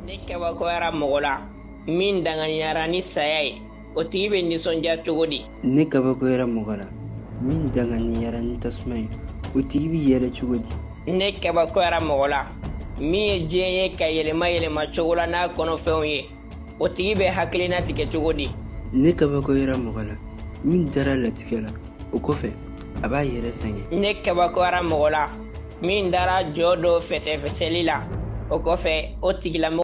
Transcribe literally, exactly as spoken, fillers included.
Ne kabakoyara mɔgɔ la min danganiyara ni saya ye o tigi bɛ nisɔndiya cogo di? Ne kabakoyara mɔgɔ la min danganiyara ni tasuma ye o tigi bɛ yɛlɛ cogo di? Ne kabakoyara mɔgɔ la min ye diɲɛ ye ka yɛlɛma yɛlɛma cogo la n'a kɔnɔfɛnw ye o tigi bɛ hakilina tigɛ cogo di? Ne kabakoyara mɔgɔ la min dara latigɛ la o kɔfɛ a b'a yɛrɛ sɛgɛn. Ne kabakoyara mɔgɔ la min dara jɔ dɔ fɛsɛfɛsɛli la o kɔfɛ o tigilamɔgɔ